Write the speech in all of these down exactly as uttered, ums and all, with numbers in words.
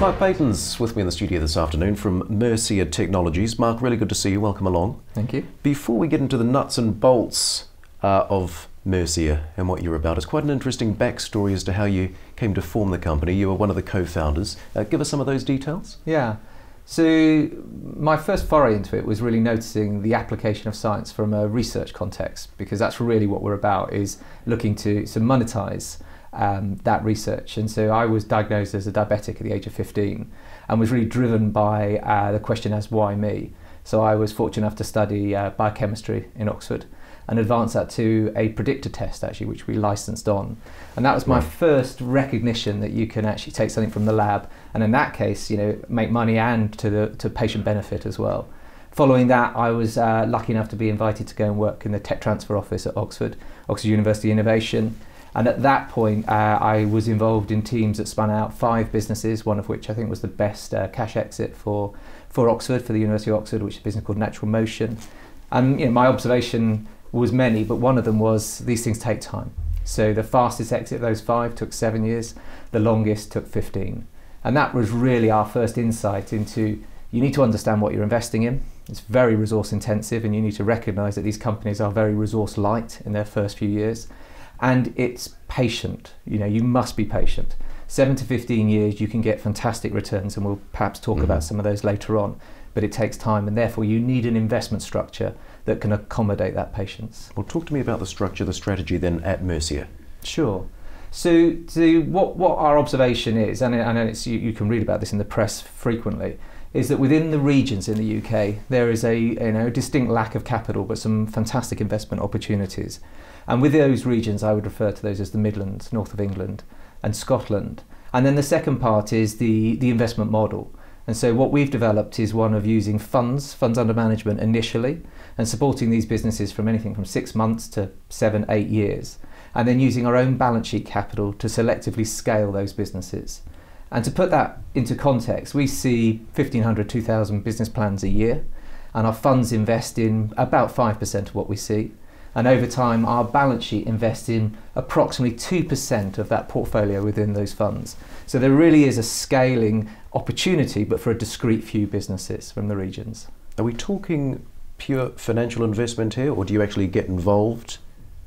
Mark Payton's with me in the studio this afternoon from Mercia Technologies. Mark, really good to see you. Welcome along. Thank you. Before we get into the nuts and bolts uh, of Mercia and what you're about, it's quite an interesting backstory as to how you came to form the company. You were one of the co-founders. Uh, give us some of those details. Yeah. So my first foray into it was really noticing the application of science from a research context, because that's really what we're about, is looking to, to monetize um, that research. And so I was diagnosed as a diabetic at the age of fifteen and was really driven by uh, the question as why me? So I was fortunate enough to study uh, biochemistry in Oxford and advance that to a predictor test, actually, which we licensed on. And that was my first recognition that you can actually take something from the lab, and in that case, you know, make money and to the to patient benefit as well. Following that, I was uh, lucky enough to be invited to go and work in the tech transfer office at Oxford, Oxford University Innovation. And at that point, uh, I was involved in teams that spun out five businesses, one of which I think was the best uh, cash exit for, for Oxford, for the University of Oxford, which is a business called Natural Motion. And you know, my observation was many, but one of them was these things take time. So the fastest exit of those five took seven years, the longest took fifteen. And that was really our first insight into, you need to understand what you're investing in. It's very resource intensive, and you need to recognize that these companies are very resource light in their first few years. And it's patient, you know, you must be patient. seven to fifteen years, you can get fantastic returns, and we'll perhaps talk mm-hmm. about some of those later on, but it takes time, and therefore you need an investment structure that can accommodate that patience. Well, talk to me about the structure, the strategy then at Mercia. Sure. So, so what, what our observation is, and I know it's, you, you can read about this in the press frequently, is that within the regions in the U K, there is a you know, distinct lack of capital, but some fantastic investment opportunities. And with those regions, I would refer to those as the Midlands, north of England, and Scotland. And then the second part is the, the investment model. And so what we've developed is one of using funds, funds under management initially, and supporting these businesses from anything from six months to seven, eight years. And then using our own balance sheet capital to selectively scale those businesses. And to put that into context, we see fifteen hundred, two thousand business plans a year, and our funds invest in about five percent of what we see. And over time, our balance sheet invests in approximately two percent of that portfolio within those funds. So there really is a scaling opportunity, but for a discrete few businesses from the regions. Are we talking pure financial investment here, or do you actually get involved?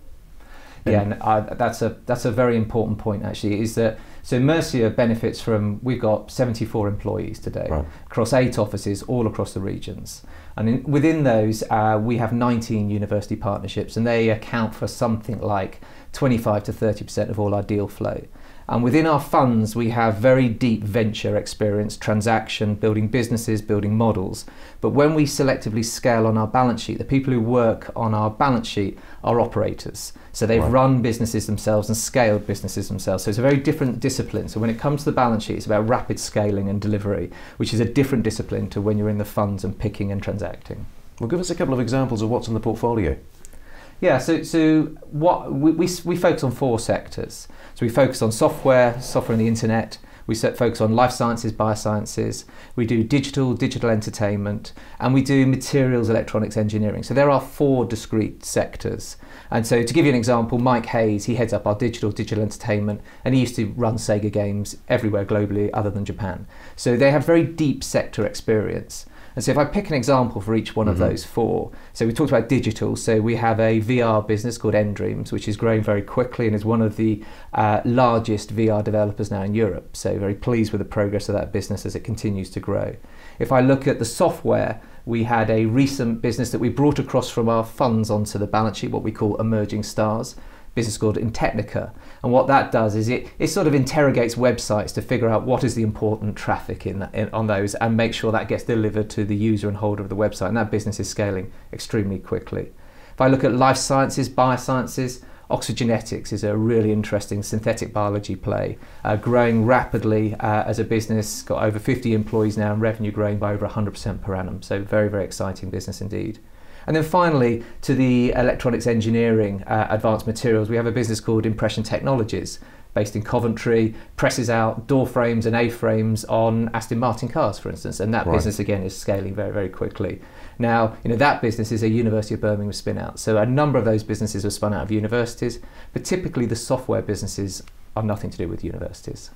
Yeah, and I, that's a that's a very important point actually, is that so Mercia benefits from, we've got seventy-four employees today, right, across eight offices all across the regions. And in, within those, uh, we have nineteen university partnerships, and they account for something like twenty-five to thirty percent of all our deal flow. And within our funds, we have very deep venture experience, transaction, building businesses, building models. But when we selectively scale on our balance sheet, the people who work on our balance sheet are operators. So they've right. run businesses themselves and scaled businesses themselves. So it's a very different discipline. So when it comes to the balance sheet, it's about rapid scaling and delivery, which is a different discipline to when you're in the funds and picking and transacting. Well, give us a couple of examples of what's in the portfolio. Yeah, so, so what we, we, we focus on four sectors. So we focus on software, software and the internet. We focus on life sciences, biosciences. We do digital, digital entertainment, and we do materials, electronics engineering. So there are four discrete sectors. And so to give you an example, Mike Hayes, he heads up our digital, digital entertainment, and he used to run Sega games everywhere globally other than Japan. So they have very deep sector experience. And so if I pick an example for each one mm-hmm. of those four, so we talked about digital, so we have a V R business called nDreams, which is growing very quickly and is one of the uh, largest V R developers now in Europe. So very pleased with the progress of that business as it continues to grow. If I look at the software, we had a recent business that we brought across from our funds onto the balance sheet, what we call Emerging Stars, business called Intechnica. And what that does is it, it sort of interrogates websites to figure out what is the important traffic in, in on those, and make sure that gets delivered to the user and holder of the website. And that business is scaling extremely quickly. If I look at life sciences, biosciences, Oxford Genetics is a really interesting synthetic biology play, uh, growing rapidly uh, as a business, got over fifty employees now and revenue growing by over one hundred percent per annum. So very, very exciting business indeed. And then finally, to the electronics engineering, uh, advanced materials, we have a business called Mercia Technologies, based in Coventry, presses out door frames and A-frames on Aston Martin cars, for instance, and that right. business again is scaling very, very quickly. Now, you know, that business is a University of Birmingham spin out, so a number of those businesses are spun out of universities, but typically the software businesses are nothing to do with universities.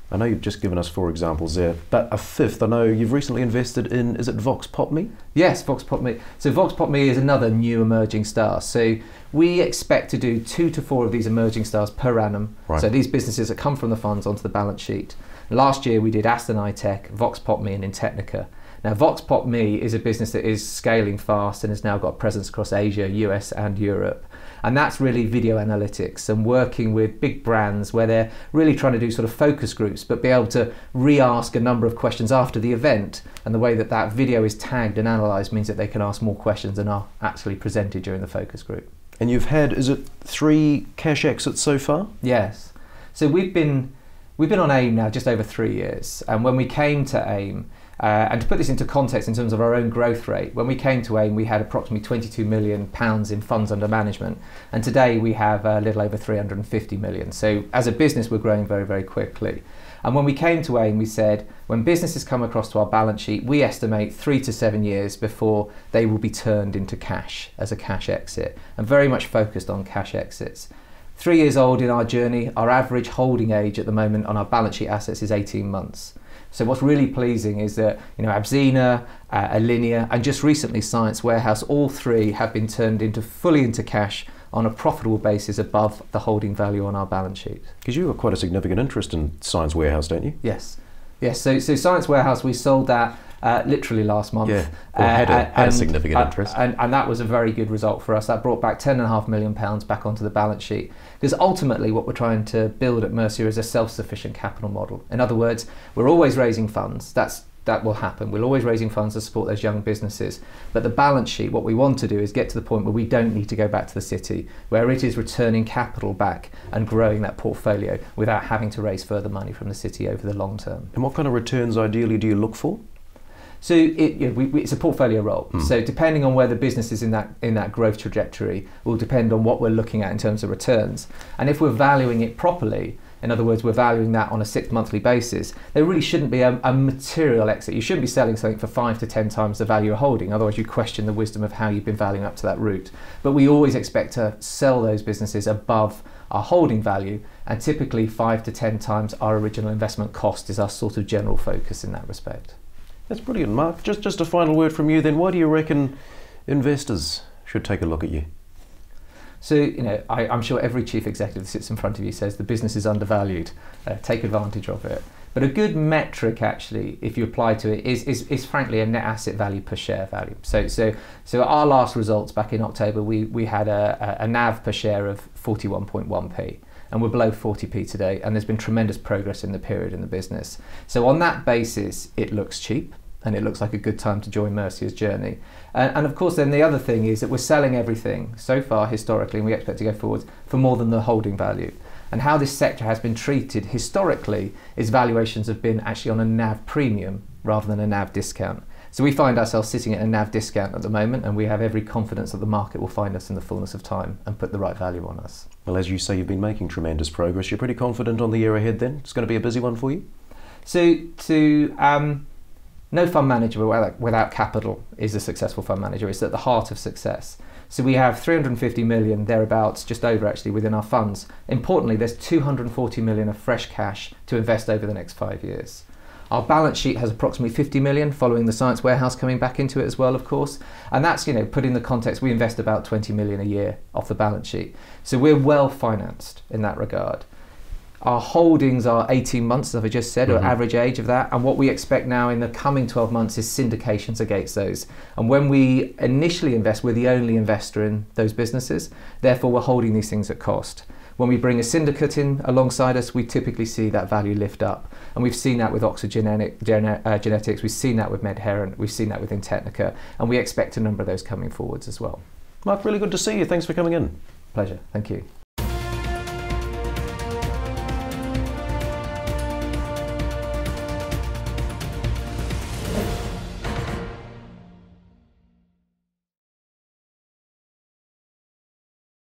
I know you've just given us four examples there, but a fifth, I know you've recently invested in, is it Vox Pop Me? Yes, Vox Pop Me. So Vox Pop Me is another new emerging star. So we expect to do two to four of these emerging stars per annum. Right. So these businesses that come from the funds onto the balance sheet. Last year we did Aston iTech, Vox Pop Me and Intechnica. Now Vox Pop Me is a business that is scaling fast and has now got presence across Asia, U S and Europe. And that's really video analytics and working with big brands where they're really trying to do sort of focus groups, but be able to re-ask a number of questions after the event. And the way that that video is tagged and analysed means that they can ask more questions than are actually presented during the focus group. And you've had, is it three cash exits so far? Yes. So we've been, we've been on AIM now just over three years. And when we came to AIM, Uh, and to put this into context in terms of our own growth rate, when we came to AIM we had approximately twenty-two million pounds in funds under management, and today we have a little over three hundred fifty million. So as a business we're growing very, very quickly. And when we came to AIM we said when businesses come across to our balance sheet we estimate three to seven years before they will be turned into cash as a cash exit, and very much focused on cash exits. Three years old in our journey, our average holding age at the moment on our balance sheet assets is eighteen months. So what's really pleasing is that you know Absena, uh, Alinea and just recently Science Warehouse, all three have been turned into fully into cash on a profitable basis above the holding value on our balance sheet. Because you have quite a significant interest in Science Warehouse, don't you? Yes, yes. So, so Science Warehouse, we sold that uh, literally last month. Yeah, well, had, a, uh, had and, a significant uh, interest. And, and that was a very good result for us. That brought back ten and a half million pounds back onto the balance sheet. Because ultimately what we're trying to build at Mercia is a self-sufficient capital model. In other words, we're always raising funds. That's that will happen. We're always raising funds to support those young businesses. But the balance sheet, what we want to do is get to the point where we don't need to go back to the city, where it is returning capital back and growing that portfolio without having to raise further money from the city over the long term. And what kind of returns ideally do you look for? So it, you know, we, we, it's a portfolio role. Mm. So depending on where the business is in that in that growth trajectory will depend on what we're looking at in terms of returns. And if we're valuing it properly, in other words, we're valuing that on a six monthly basis, there really shouldn't be a, a material exit. You shouldn't be selling something for five to ten times the value you're holding. Otherwise you question the wisdom of how you've been valuing up to that route. But we always expect to sell those businesses above our holding value, and typically five to ten times our original investment cost is our sort of general focus in that respect. That's brilliant, Mark. Just, just a final word from you then. Why do you reckon investors should take a look at you? So, you know, I, I'm sure every chief executive that sits in front of you says the business is undervalued. Uh, take advantage of it. But a good metric, actually, if you apply to it, is, is, is frankly a net asset value per share value. So, so, so our last results back in October, we, we had a, a, a N A V per share of forty-one point one p. And we're below forty p today, and there's been tremendous progress in the period in the business. So on that basis, it looks cheap, and it looks like a good time to join Mercia's journey. And, and of course, then the other thing is that we're selling everything so far historically, and we expect to go forward for more than the holding value. And how this sector has been treated historically is valuations have been actually on a N A V premium rather than a N A V discount. So we find ourselves sitting at a N A V discount at the moment, and we have every confidence that the market will find us in the fullness of time and put the right value on us. Well, as you say, you've been making tremendous progress. You're pretty confident on the year ahead then? It's going to be a busy one for you? So, to um, no fund manager without, without capital is a successful fund manager. It's at the heart of success. So we have three hundred fifty million thereabouts, just over actually, within our funds. Importantly, there's two hundred forty million of fresh cash to invest over the next five years. Our balance sheet has approximately fifty million following the Science Warehouse coming back into it as well, of course. And that's, you know, put in the context, we invest about twenty million a year off the balance sheet. So we're well financed in that regard. Our holdings are eighteen months, as I just said, mm-hmm. or average age of that. And what we expect now in the coming twelve months is syndications against those. And when we initially invest, we're the only investor in those businesses. Therefore, we're holding these things at cost. When we bring a syndicate in alongside us, we typically see that value lift up. And we've seen that with Oxford Genetic, Gene, uh, Genetics, we've seen that with Medherent, we've seen that with Intechnica, and we expect a number of those coming forwards as well. Mark, really good to see you. Thanks for coming in. Pleasure. Thank you.